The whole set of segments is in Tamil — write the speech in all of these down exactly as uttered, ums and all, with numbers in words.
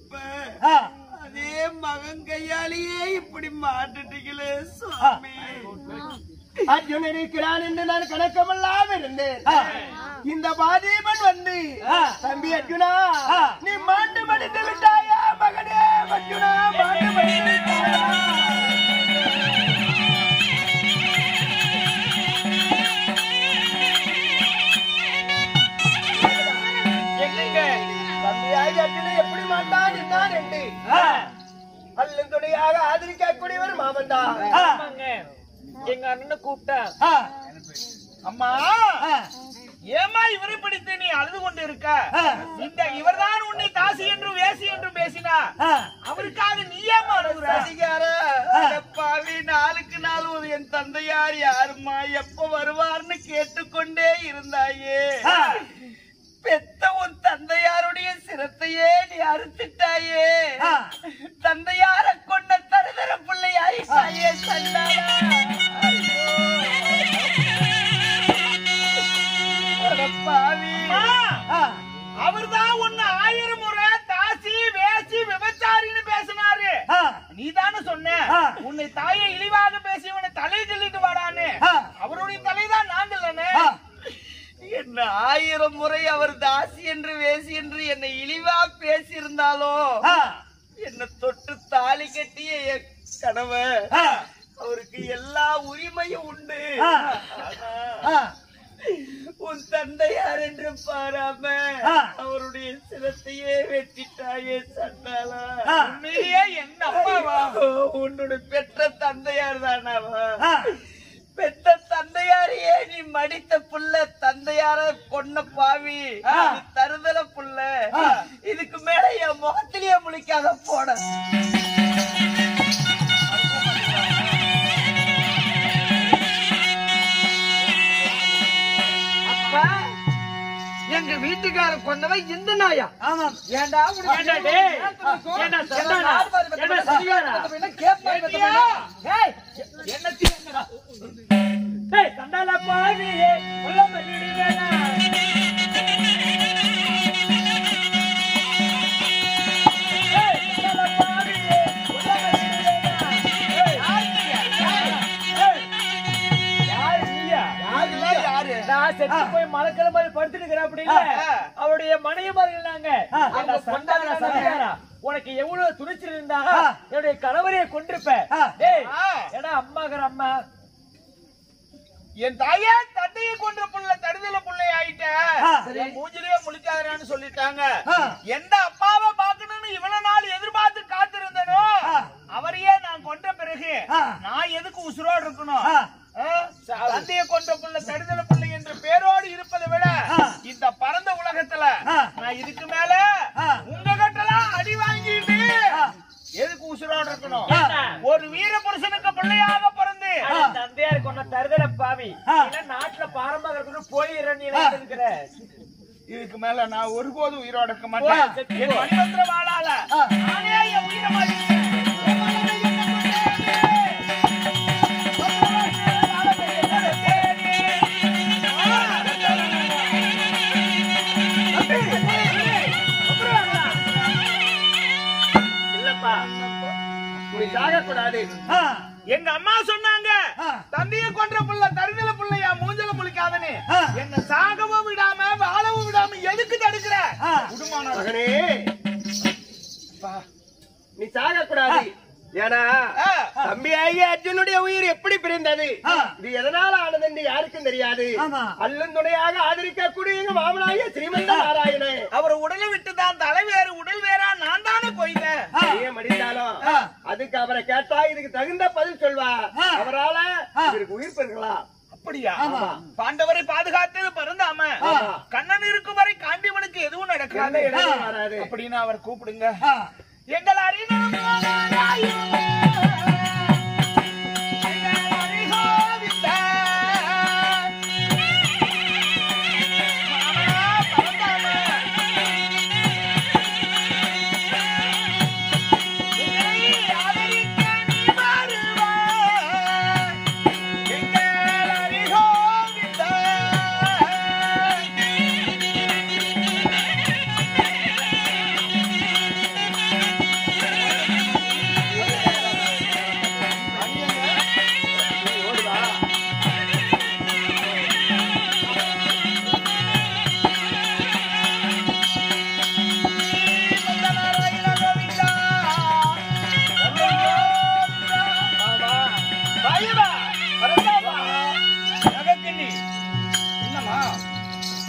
இப்ப அதே மகன் கையாலேயே இப்படி மாட்டுட்டீங்களே சுவாமி. அர்ஜுன் இருக்கிறான் என்று நான் கணக்கமெல்லாம் இருந்தேன். இந்த பாதீபன் வந்து தம்பி அர்ஜுனா நீ மாண்டு மடிந்து விட்டாயா மகனே அர்ஜுனா மாண்டு மடிந்து விட்டாயா? தம்பியாகி அர்ஜுனை எப்படி மாட்டான் என்னான் என்று அல்லன் துணையாக ஆதரிக்கக்கூடியவர் மாமன் தான். எங்க அண்ணனை கூப்பிட்டா அம்மா ஏமா இவரை பிடித்து நீ அழுது கொண்டு இருக்க? இந்த இவர்தான் உன்னை தாசி என்றும் வேசி என்றும் பேசினா அவருக்காக நீ ஏமா அழுகுற? பாவி நாளுக்கு நாள் ஒரு என் தந்தையார் யாருமா எப்ப வருவார்னு கேட்டுக்கொண்டே இருந்தாயே. பெத்த உன் தந்தையாருடைய சிரத்தையே நீ அறுத்துட்டாயே. தந்தையார கொண்ட தருதர பிள்ளையாயிட்டாயே சண்டாளா. பாவி அவர்தான் உன்னை ஆயிரம் முறை தாசி வேசி விபச்சாரின்னு பேசினாரு. நீதானே சொன்ன உன்னை தாயை இழிவாக பேசி உன்னை தலை சொல்லிட்டு வாடான்னு. அவருடைய தலைதான் நான் இல்லனே. என்ன ஆயிரம் முறை அவர் தாசி என்று வேசி என்று என்னை இழிவா பேசியிருந்தாலும் என்ன தொட்டு தாலி கட்டிய என் கணவன் அவருக்கு எல்லா உரிமையும் உண்டு. உன் தந்தையார் என்று பாராம அவருடைய சிரத்தையே வெட்டிட்டாயே சண்டாளா. உண்மையிலேயே என்ன அப்பாவா? உன்னுடைய பெற்ற தந்தையார் தானாவா? பெத்த தந்தையாரையே நீ மடித்த புள்ள தந்தையார கொன்ன பாவி தருதல புள்ள. இதுக்கு மேல என் முகத்திலேயே முழிக்காத போட. எங்க வீட்டுக்கார கொண்டவன் இந்த நாயா? ஆமாம். ஏண்டா செத்து போய் மலைக்கிழமை படுத்துட்டு அப்படின்னு அவருடைய மனைவிமார்கள் நாங்க உனக்கு எவ்வளவு துணிச்சல் இருந்தா என்னுடைய கணவரையை கொண்டிருப்பேன். அம்மாங்கிற அம்மா என் தாயே தந்தையை கொன்ற புள்ள தடுதல புள்ளை ஆயிட்ட மூஞ்சிலேயே முழிக்காதான்னு சொல்லிட்டாங்க. எந்த அப்பாவை பாக்கணும்னு இவ்வளவு நாள் எதிர்பார்த்து காத்திருந்தனோ அவரையே நான் கொன்ற பிறகு நான் எதுக்கு உசுரோடு இருக்கணும்? தந்தையை கொன்ற புள்ள தடுதல புள்ளை என்ற பேரோடு இருப்பதை விட இந்த பரந்த உலகத்துல நான் இதுக்கு மேல உங்க கட்டெல்லாம் அடி வாங்கிட்டு எதுக்கு உசுரோடு இருக்கணும்? ஒரு வீர புருஷனுக்கு பிள்ளையாக பிறந்து தந்தையார் கொண்ட தருதல பாவி நாட்டுல பாரம்பரிய போயிடுற இருக்கிற இதுக்கு மேல நான் ஒருபோதும் உயிரோடு இருக்க மாட்டேன். என் மணிமந்திர வாழால நானே என் உயிரை மாட்டேன். எங்க அம்மா சொன்னாங்க தந்தையை கொன்ற புள்ள தருதல புள்ளையா மூஞ்சல முழிக்காதன்னு. என்ன சாகவும் விடாம வாழவும் விடாம எதுக்கு தடுக்கிற? மகனே நீ சாக கூடாது. ஏன்னா தம்பியாகி அர்ஜுனுடைய உயிர் எப்படி பிரிந்தது இது எதனால ஆனது யாருக்கும் தெரியாது. அல்லன் துணையாக ஆதரிக்கக்கூடிய எங்க மாமனாகிய ஸ்ரீமந்த நாராயணே அவர் உடலை விட்டுதான் தலை வேறு உடல் வேறா நான் தானே போயிட்டேன். மடிந்தாலும் அதுக்கு அவரை கேட்டா இதுக்கு தகுந்த பதில் சொல்வா. அவரால இதற்கு உயிர் பெறலாம். அப்படியா? பாண்டவரை பாதுகாத்தது பருந்தாம கண்ணன் இருக்கும் வரை காண்டிவனுக்கு எதுவும் நடக்காது அப்படின்னு அவர் கூப்பிடுங்க. எங்கள் அறிஞர்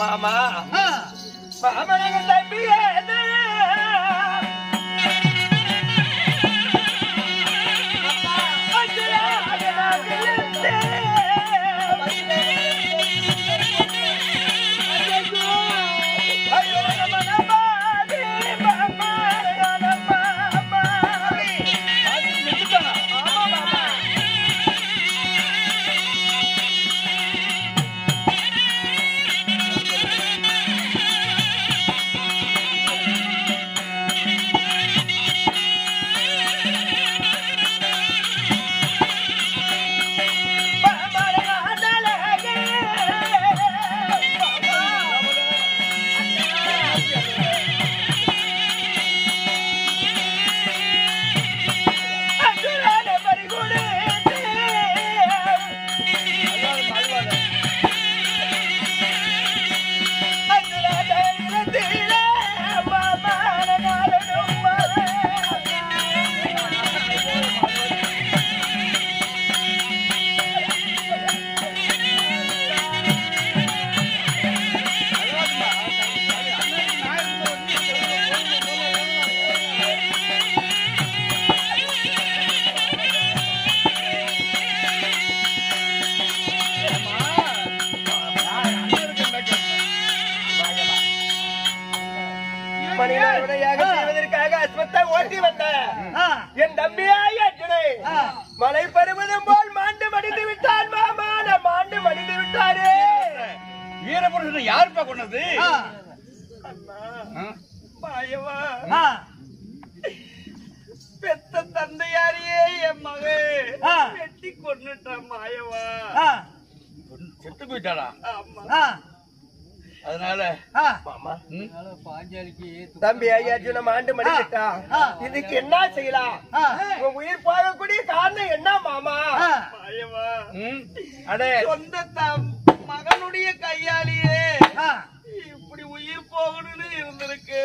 மாமா மாமனக தம்பியே செய்வதற்காக அஸ்வத்தை ஓட்டி வந்த என் தம்பியாய் அர்ஜுனை மலை பருவதம் போல் மாண்டு மடிந்து விட்டான் மாமா. மாண்டு மடிந்து விட்டாரே. வீரபுருஷனை யாருப்பா கொண்டது? மாயவா பெத்த தந்தையாரியே என் மகன் வெட்டி கொண்டுட்டான் மாயவா. செத்து போயிட்டாளா? ஆமா. அதனால தம்பி அர்ஜுன மாண்டு மடிந்துட்டா. இதுக்கு என்ன செய்யலாம்? உன் உயிர் போகக்கூடிய காரணம் என்ன மாமா? மாயவா அடே சொந்த மகனுடைய கையாலேயே இப்படி உயிர் போகணும்னு இருந்திருக்கு.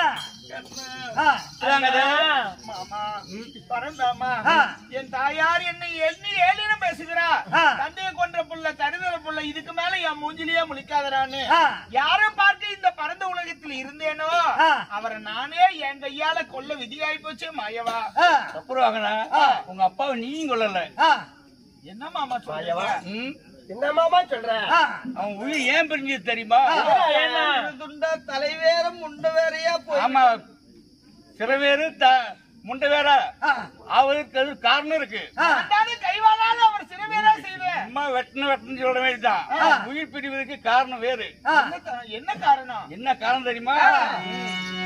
மாமா பரந்தாமா என் தாயார் என்னை எண்ணி ஏழினம் பேசுகிறார். தந்தையை கொன்ற புள்ள தருதல புள்ள இதுக்கு மேல என் மூஞ்சிலேயே முழிக்காதரான்னு யாரை பார்க்க இந்த பரந்த உலகத்தில் இருந்தேனோ அவரை நானே என் கையால கொல்ல விதியாயி போச்சு மாயவா. அப்புறம் உங்க அப்பாவை நீயும் கொள்ளல. என்ன மாமா சொல்லுவா? என்ன மாமா சொல்ற? அவன் உயிர் ஏன் பிரிஞ்சது தெரியுமா? துண்டா தலைவேரம் முண்ட வேறையா போய். ஆமா, சில பேரு முண்டை வேற அவருக்கு காரணம் இருக்கு. கைவாளால அவர் சிறுவேரா செய்வேன். அம்மா வெட்டணும் வெட்டணும் சொல்ல வேண்டியதான். உயிர் பிரிவதற்கு காரணம் வேறு. என்ன காரணம்? என்ன காரணம் தெரியுமா?